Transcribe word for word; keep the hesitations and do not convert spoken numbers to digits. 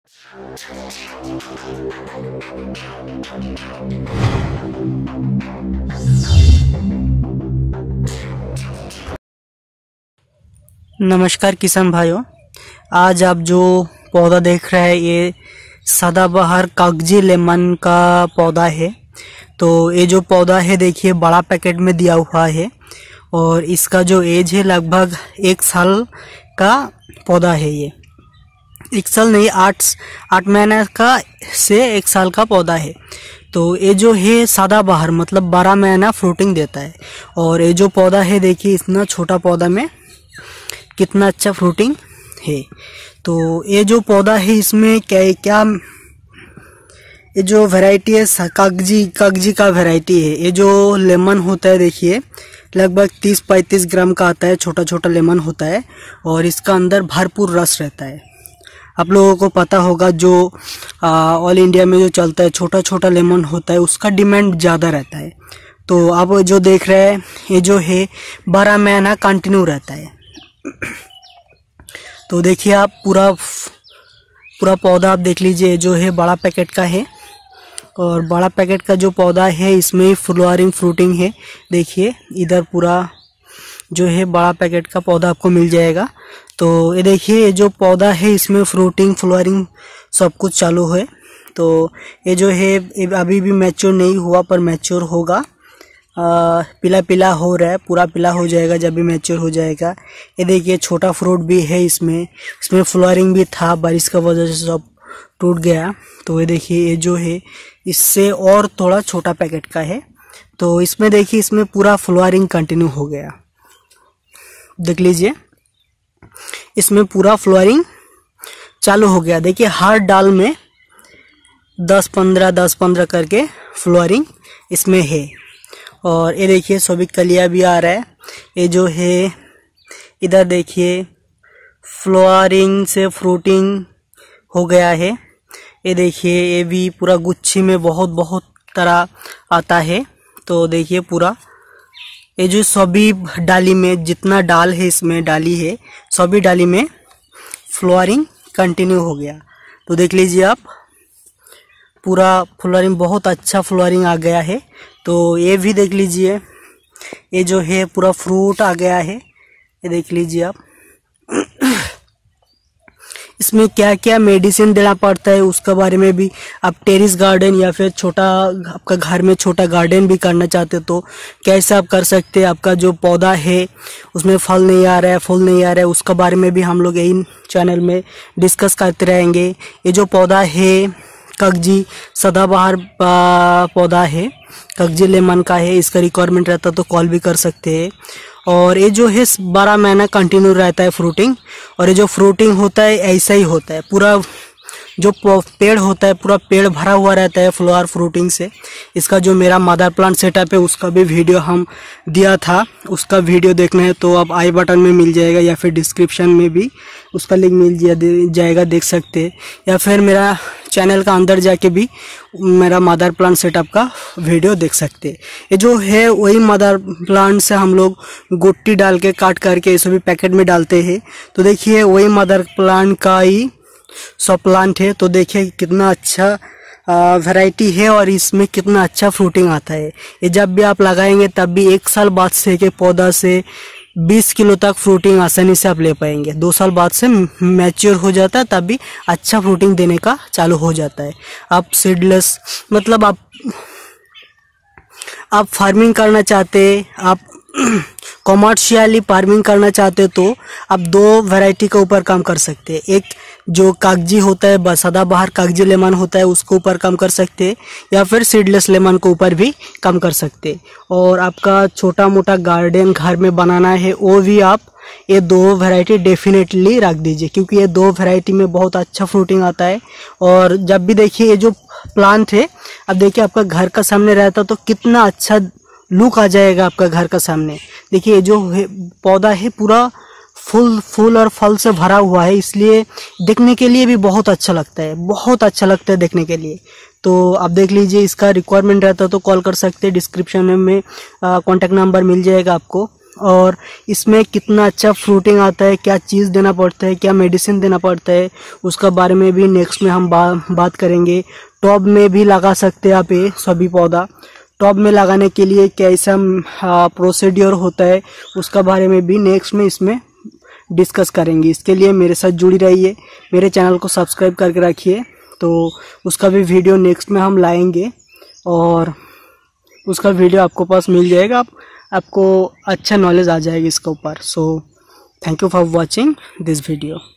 नमस्कार किसान भाइयों, आज आप जो पौधा देख रहे हैं ये सदाबहार कागजी लेमन का पौधा है। तो ये जो पौधा है देखिए बड़ा पैकेट में दिया हुआ है और इसका जो एज है लगभग एक साल का पौधा है। ये एक साल नहीं आठ आठ महीने का से एक साल का पौधा है। तो ये जो है सदाबहार मतलब बारह महीना फ्रूटिंग देता है। और ये जो पौधा है देखिए इतना छोटा पौधा में कितना अच्छा फ्रूटिंग है। तो ये जो पौधा है इसमें क्या क्या ये जो वैरायटी है कागजी कागजी का वैरायटी है। ये जो लेमन होता है देखिए लगभग तीस पैंतीस ग्राम का आता है, छोटा छोटा लेमन होता है और इसका अंदर भरपूर रस रहता है। आप लोगों को पता होगा जो ऑल इंडिया में जो चलता है छोटा छोटा लेमन होता है उसका डिमांड ज़्यादा रहता है। तो आप जो देख रहे हैं ये जो है बारह महीना कंटिन्यू रहता है। तो देखिए आप पूरा पूरा पौधा आप देख लीजिए, जो है बड़ा पैकेट का है और बड़ा पैकेट का जो पौधा है इसमें फ्लावरिंग फ्रूटिंग है। देखिए इधर पूरा जो है बड़ा पैकेट का पौधा आपको मिल जाएगा। तो ये देखिए ये जो पौधा है इसमें फ्रूटिंग फ्लावरिंग सब कुछ चालू है। तो ये जो है अभी भी मैच्योर नहीं हुआ पर मैच्योर होगा, पीला पीला हो रहा है, पूरा पीला हो जाएगा जब भी मैच्योर हो जाएगा। ये देखिए छोटा फ्रूट भी है इसमें इसमें फ्लावरिंग भी था, बारिश का वजह से सब टूट गया। तो ये देखिए ये जो है इससे और थोड़ा छोटा पैकेट का है। तो इसमें देखिए इसमें पूरा फ्लावरिंग कंटिन्यू हो गया, देख लीजिए इसमें पूरा फ्लावरिंग चालू हो गया। देखिए हर डाल में दस पंद्रह दस पंद्रह करके फ्लावरिंग इसमें है। और ये देखिए सभी कलियाँ भी आ रहा है। ये जो है इधर देखिए फ्लावरिंग से फ्रूटिंग हो गया है। ये देखिए ये भी पूरा गुच्छी में बहुत बहुत तरह आता है। तो देखिए पूरा ये जो सभी डाली में जितना डाल है इसमें डाली है सभी डाली में फ्लावरिंग कंटिन्यू हो गया। तो देख लीजिए आप पूरा फ्लावरिंग बहुत अच्छा फ्लावरिंग आ गया है। तो ये भी देख लीजिए ये जो है पूरा फ्रूट आ गया है। ये देख लीजिए आप इसमें क्या क्या मेडिसिन देना पड़ता है उसके बारे में भी आप टेरिस गार्डन या फिर छोटा आपका घर में छोटा गार्डन भी करना चाहते तो कैसे आप कर सकते हैं। आपका जो पौधा है उसमें फल नहीं आ रहा है फूल नहीं आ रहा है उसके बारे में भी हम लोग यही चैनल में डिस्कस करते रहेंगे। ये जो पौधा है कागजी सदाबहार पौधा है, कागजी लेमन का है, इसका रिक्वायरमेंट रहता तो कॉल भी कर सकते हैं। और ये जो है बारह महीना कंटिन्यू रहता है फ्रूटिंग। और ये जो फ्रूटिंग होता है ऐसा ही होता है, पूरा जो पेड़ होता है पूरा पेड़ भरा हुआ रहता है फ्लावर फ्रूटिंग से। इसका जो मेरा मदर प्लांट सेटअप है उसका भी वीडियो हम दिया था, उसका वीडियो देखना है तो आप आई बटन में मिल जाएगा या फिर डिस्क्रिप्शन में भी उसका लिंक मिल जाएगा, देख सकते हैं। या फिर मेरा चैनल का अंदर जाके भी मेरा मदर प्लांट सेटअप का वीडियो देख सकते हैं। ये जो है वही मदर प्लांट से हम लोग गुट्टी डाल के काट करके ये सभी पैकेट में डालते हैं। तो देखिए वही मदर प्लांट का ही सब प्लांट है। तो देखिए कितना अच्छा वैरायटी है और इसमें कितना अच्छा फ्रूटिंग आता है। ये जब भी आप लगाएंगे तब भी एक साल बाद से के पौधा से बीस किलो तक फ्रूटिंग आसानी से आप ले पाएंगे। दो साल बाद से मैच्योर हो जाता है तब भी अच्छा फ्रूटिंग देने का चालू हो जाता है। आप सीडलेस मतलब आप आप फार्मिंग करना चाहते, आप कॉमर्शियली फार्मिंग करना चाहते तो आप दो वैरायटी के ऊपर काम कर सकते हैं। एक जो कागजी होता है सदाबहार कागजी लेमन होता है उसके ऊपर काम कर सकते हैं या फिर सीडलेस लेमन के ऊपर भी काम कर सकते हैं। और आपका छोटा मोटा गार्डन घर में बनाना है वो भी आप ये दो वैरायटी डेफिनेटली रख दीजिए क्योंकि ये दो वैरायटी में बहुत अच्छा फ्रूटिंग आता है। और जब भी देखिए ये जो प्लांट है अब देखिए आपका घर का सामने रहता तो कितना अच्छा लुक आ जाएगा आपका घर का सामने। देखिए जो पौधा है पूरा फूल फूल और फल से भरा हुआ है, इसलिए देखने के लिए भी बहुत अच्छा लगता है, बहुत अच्छा लगता है देखने के लिए। तो आप देख लीजिए, इसका रिक्वायरमेंट रहता तो कॉल कर सकते हैं, डिस्क्रिप्शन में कांटेक्ट नंबर मिल जाएगा आपको। और इसमें कितना अच्छा फ्रूटिंग आता है, क्या चीज़ देना पड़ता है, क्या मेडिसिन देना पड़ता है, उसका बारे में भी नेक्स्ट में हम बा, बात करेंगे। टॉब में भी लगा सकते हैं आप ये सभी पौधा। टॉब में लगाने के लिए कैसा प्रोसीड्योर होता है उसका बारे में भी नेक्स्ट में इसमें डिस्कस करेंगे। इसके लिए मेरे साथ जुड़ी रहिए, मेरे चैनल को सब्सक्राइब करके रखिए, तो उसका भी वीडियो नेक्स्ट में हम लाएंगे और उसका वीडियो आपको पास मिल जाएगा, आप, आपको अच्छा नॉलेज आ जाएगा इसके ऊपर। So thank you for watching this video.